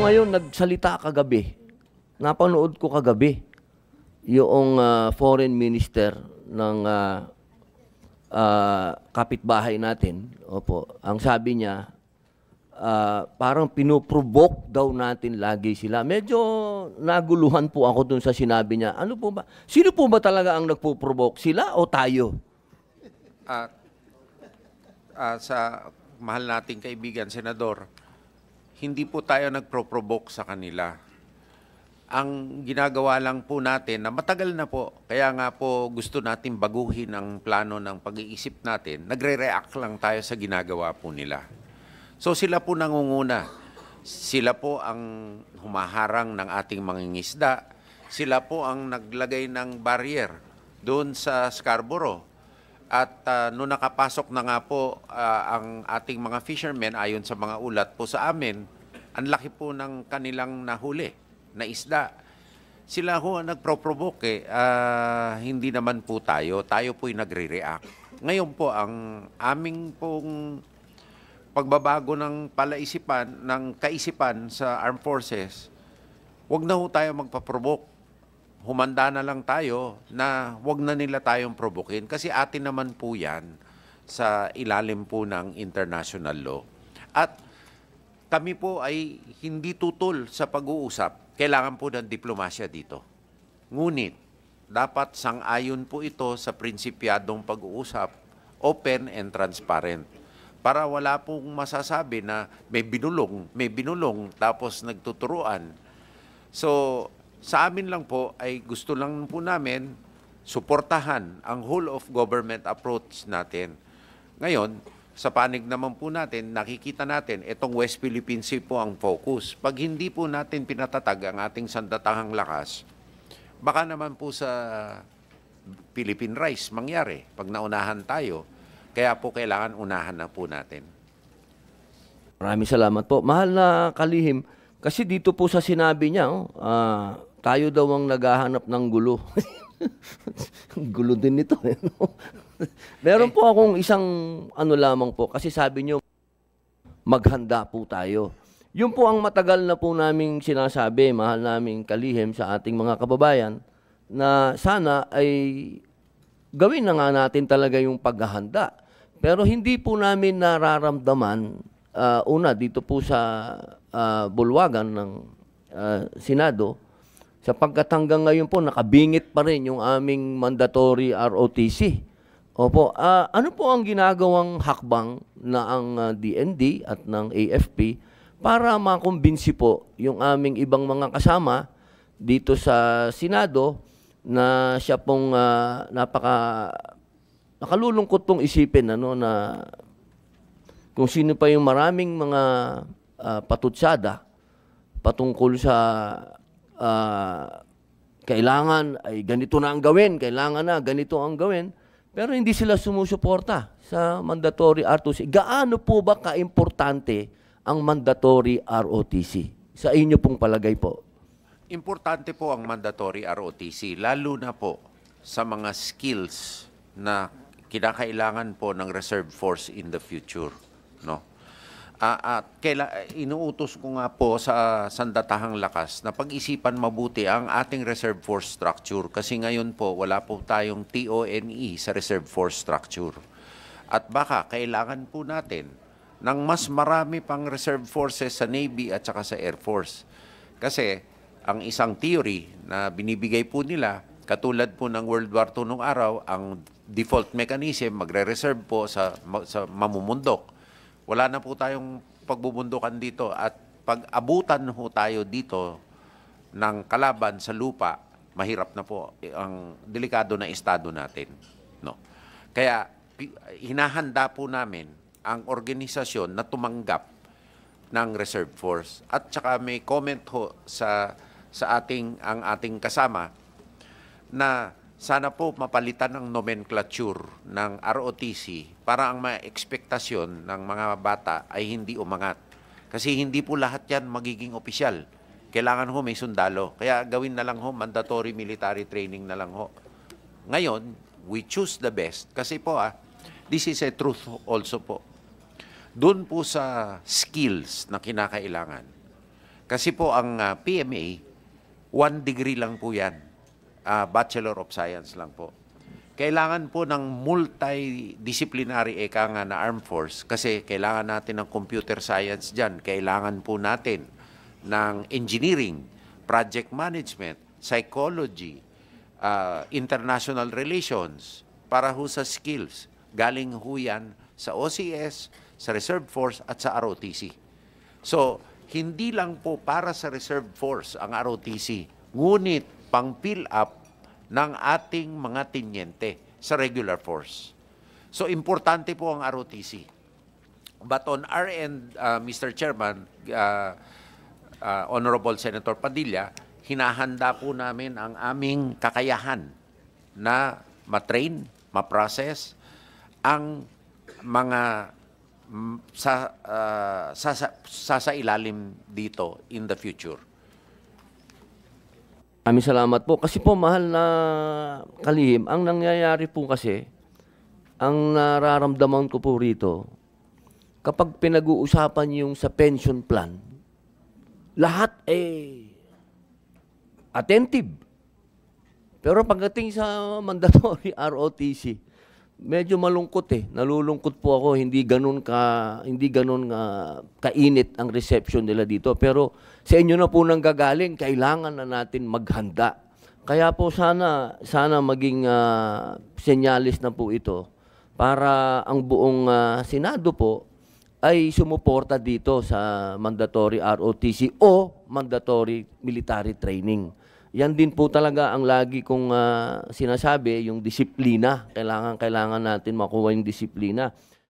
ngayon nagsalita kagabi. Napanood ko kagabi yung foreign minister ng kapitbahay natin. Opo, ang sabi niya, parang pinoprovoke daw natin lagi sila. Medyo naguluhan po ako dun sa sinabi niya. Ano po ba? Sino po ba talaga ang nagpo-provoke? Sila o tayo? Sa mahal nating kaibigan, Senador, hindi po tayo nagpro-provoke sa kanila. Ang ginagawa lang po natin, na matagal na po, kaya nga po gusto natin baguhin ang plano ng pag-iisip natin, nagre-react lang tayo sa ginagawa po nila. So sila po nangunguna. Sila po ang humaharang ng ating mangingisda. Sila po ang naglagay ng barrier doon sa Scarborough. At noong nakapasok na nga po ang ating mga fishermen, ayon sa mga ulat po sa amin, ang laki po ng kanilang nahuli na isda. Sila ho ang nagpro-provoke. Hindi naman po tayo. Tayo po'y nagre-react. Ngayon po, ang aming pong pagbabago ng palaisipan, ng kaisipan sa armed forces, wag na ho tayo magpa-provoke. Humanda na lang tayo na wag na nila tayong provokin kasi atin naman po yan sa ilalim po ng international law. At kami po ay hindi tutol sa pag-uusap. Kailangan po ng diplomasya dito. Ngunit, dapat sang-ayon po ito sa prinsipyadong pag-uusap, open and transparent. Para wala pong masasabi na may binulong, tapos nagtuturuan. So, sa amin lang po ay gusto lang po namin suportahan ang whole of government approach natin. Ngayon, sa panig naman po natin, nakikita natin, itong West Philippine Sea po ang focus. Pag hindi po natin pinatatag ang ating sandatahang lakas, baka naman po sa Philippine Rice mangyari pag naunahan tayo. Kaya po kailangan unahan na po natin. Maraming salamat po. Mahal na kalihim, kasi dito po sa sinabi niya, tayo daw ang naghahanap ng gulo. Gulo din ito. Meron po akong isang ano lamang po, kasi sabi niyo, maghanda po tayo. Yun po ang matagal na po naming sinasabi, mahal naming kalihim sa ating mga kababayan, na sana ay gawin na nga natin talaga yung paghahanda. Pero hindi po namin nararamdaman, una dito po sa bulwagan ng Senado, sapagkat hanggang ngayon po nakabingit pa rin yung aming mandatory ROTC. Opo, ano po ang ginagawang hakbang na ang DND at ng AFP para makumbinsi po yung aming ibang mga kasama dito sa Senado na siya pong nakalulungkot pong isipin na kung sino pa yung maraming mga patutsada patungkol sa kailangan ay ganito na ang gawin, kailangan na ganito ang gawin, pero hindi sila sumusuporta sa mandatory ROTC. Gaano po ba kaimportante ang mandatory ROTC? Sa inyo pong palagay po. Importante po ang mandatory ROTC, lalo na po sa mga skills na kinakailangan po ng reserve force in the future, no? Inuutos ko nga po sa sandatahang lakas na pag-isipan mabuti ang ating reserve force structure kasi ngayon po wala po tayong TONE sa reserve force structure. At baka kailangan po natin ng mas marami pang reserve forces sa Navy at saka sa Air Force. Kasi ang isang theory na binibigay po nila, katulad po ng World War II nung araw, ang default mechanism, magre-reserve po sa mamumundok. Wala na po tayong pagbubundukan dito at pag abutan ho tayo dito ng kalaban sa lupa, mahirap na po ang delikado na estado natin. No? Kaya hinahanda po namin ang organisasyon na tumanggap ng reserve force. At saka may comment ho sa ang ating kasama na sana po mapalitan ng nomenclature ng ROTC para ang mga ekspektasyon ng mga bata ay hindi umangat. Kasi hindi po lahat yan magiging opisyal. Kailangan ho may sundalo. Kaya gawin na lang ho, mandatory military training na lang ho. Ngayon, we choose the best. Kasi po this is a truth also po. Doon po sa skills na kinakailangan, Kasi po ang PMA, 1 degree lang po yan. Bachelor of Science lang po. Kailangan po ng multidisciplinary nga na armed force kasi kailangan natin ng computer science dyan. Kailangan po natin ng engineering, project management, psychology, international relations, para ho sa skills. Galing ho yan sa OCS, sa Reserve Force at sa ROTC. So, hindi lang po para sa Reserve Force ang ROTC, ngunit pang-fill up ng ating mga tinyente sa regular force. So, importante po ang ROTC. But on our end, Mr. Chairman, Honorable Senator Padilla, hinahanda po namin ang aming kakayahan na matrain, ma-process ang mga sasailalim dito in the future. Maraming salamat po. Kasi po, mahal na kalihim, ang nangyayari po kasi, ang nararamdaman ko po rito, kapag pinag-uusapan yung sa pension plan, lahat attentive. Pero pagdating sa mandatory ROTC, medyo malungkot Nalulungkot po ako, hindi ganun kainit ang reception nila dito. Pero sa inyo na po nang gagaling, kailangan na natin maghanda. Kaya po sana maging senyalis na po ito para ang buong Senado po ay sumuporta dito sa mandatory ROTC o mandatory military training. Yan din po talaga ang lagi kong sinasabi, yung disiplina. Kailangan natin makuha yung disiplina.